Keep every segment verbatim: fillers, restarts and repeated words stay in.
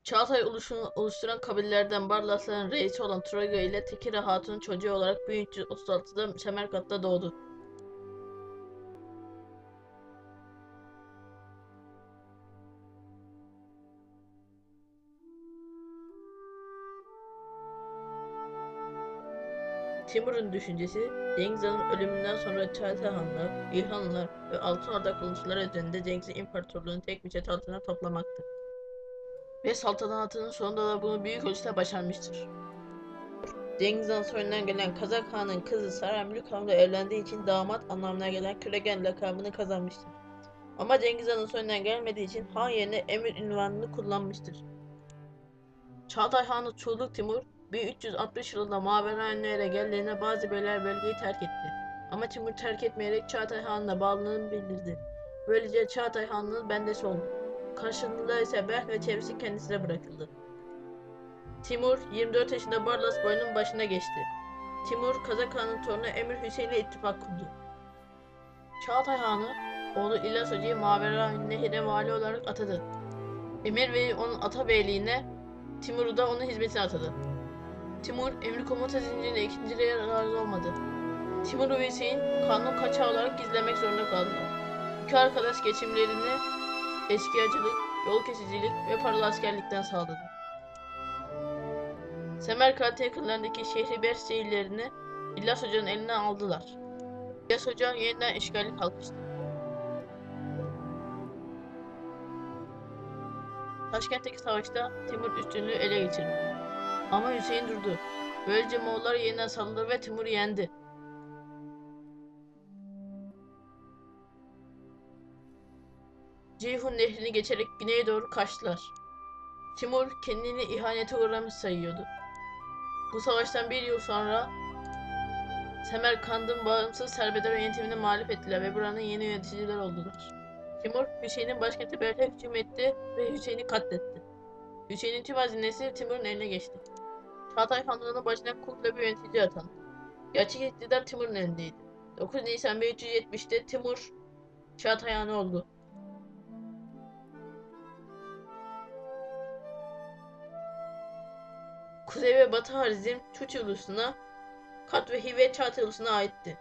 Çağatay ulusunu oluşturan kabilelerden Barlasların reisi olan Troyga ile Tekire Hatun'un çocuğu olarak bin üç yüz otuz altıda Semerkant'ta doğdu. Timur'un düşüncesi, Cengiz Han'ın ölümünden sonra Çağatay Hanlar, İlhanlılar ve Altın Orda kılıçları üzerinde Cengiz'in imparatorluğunu tek bir çatı altına toplamaktı. Ve saltanatının sonunda da bunu büyük ölçüde başarmıştır. Cengiz Han soyundan gelen Kazak Han'ın kızı Saremlük Han'la evlendiği için damat anlamına gelen Küregen lakabını kazanmıştır. Ama Cengiz Han'ın soyundan gelmediği için Han yerine Emir ünvanını kullanmıştır. Çağatay Hanı Çuğluk Timur bin üç yüz altmış yılında Maverane'ye geldiğinde bazı beyler bölgeyi terk etti. Ama Timur terk etmeyerek Çağatay Hanı'na bağlılığını bildirdi. Böylece Çağatay Hanı'nın bendesi oldu. Karşılığında ise Berk ve çevresi kendisine bırakıldı. Timur yirmi dört yaşında Barlas boyunun başına geçti. Timur Kazak Han'ın torunu Emir Hüseyin ile ittifak kurdu. Çağatay Hanı oğlu İlyas Hoca'yı Maverane'ye Nehir'e vali olarak atadı. Emir Bey'i onun atabeyliğine, Timur'u da onun hizmetine atadı. Timur, emir komuta zincirinde ikinciliğe razı olmadı. Timur ve Hüseyin kanun kaçağı olarak gizlemek zorunda kaldılar. İki arkadaş geçimlerini eşkıyacılık, yol kesicilik ve paralı askerlikten sağladı. Semerkant yakınlarındaki Şehribers şehirlerini İlyas Hoca'nın eline aldılar. İlyas Hoca yeniden işgali kalkıştı. Taşkent'teki savaşta Timur üstünlüğü ele geçirdi. Ama Hüseyin durdu. Böylece Moğollar yeniden saldırdı ve Timur'u yendi. Ceyhun Nehri'ni geçerek güneye doğru kaçtılar. Timur kendini ihanete uğramış sayıyordu. Bu savaştan bir yıl sonra Semerkant'ın bağımsız serbeder yönetimine muhalif ettiler ve buranın yeni yöneticiler oldular. Timur, Hüseyin'in başkenti Berk'e hücum etti ve Hüseyin'i katletti. Hüseyin'in tüm hazinesi Timur'un eline geçti. Çağatay Hanlığı'nın başına kukla bir yönetici atandı. Gerçek iktidar Timur'un elindeydi. dokuz Nisan bin üç yüz yetmişte Timur Çağatay Hanı oldu. Kuzey ve Batı Harizm Çuçi ulusuna, Katvehi ve Çağatay ulusuna aitti.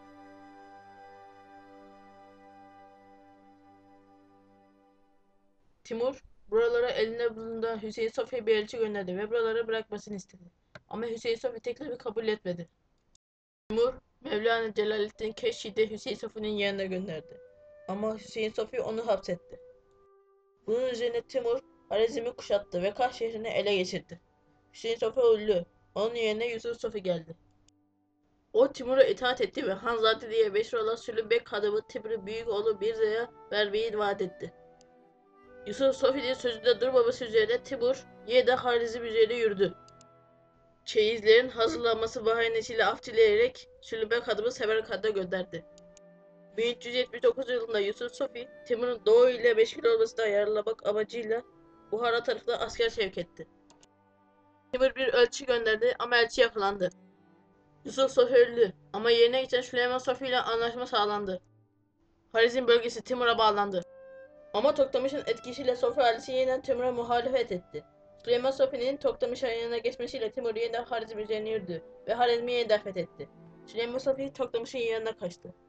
Timur, buralara elinde bulunduğu Hüseyin Sofya'ya bir elçi gönderdi ve buraları bırakmasını istedi. Ama Hüseyin Sofya teklifi kabul etmedi. Timur, Mevlana Celaleddin Keşi'yi de Hüseyin Sofya'nın yanına gönderdi. Ama Hüseyin Sofya onu hapsetti. Bunun üzerine Timur, Harizm'i kuşattı ve Kars şehrini ele geçirdi. Hüseyin Sofya öldü. Onun yerine Yusuf Sofya geldi. O Timur'a itaat etti ve Hanzade diye meşhur olan Sülübek adamı Timur'un büyük oğlu Birza'ya vermeyi vaat etti. Yusuf Sofi'nin sözünde durmaması üzerine Timur yeniden Harizm üzerine yürüdü. Çeyizlerin hazırlanması bahanesiyle af dileyerek Sülübek adamı Semerkant'a gönderdi. bin üç yüz yetmiş dokuz yılında Yusuf Sofi, Timur'un Doğu ile meşgul olmasını ayarlamak amacıyla Buhara tarafına asker sevk etti. Timur bir elçi gönderdi ama elçi yakalandı. Yusuf Sofi öldü ama yerine geçen Süleyman Sofi ile anlaşma sağlandı. Harizm bölgesi Timur'a bağlandı. Ama Toktamış'ın etkisiyle Sofi ailesi yeniden Timur'a muhalefet etti. Süleyman Sofi'nin Toktamış'a yanına geçmesiyle Timur yeniden Harizm üzerine yürüdü ve Harizm'i yeniden fethetti. Süleyman Sofi Toktamış'ın yanına kaçtı.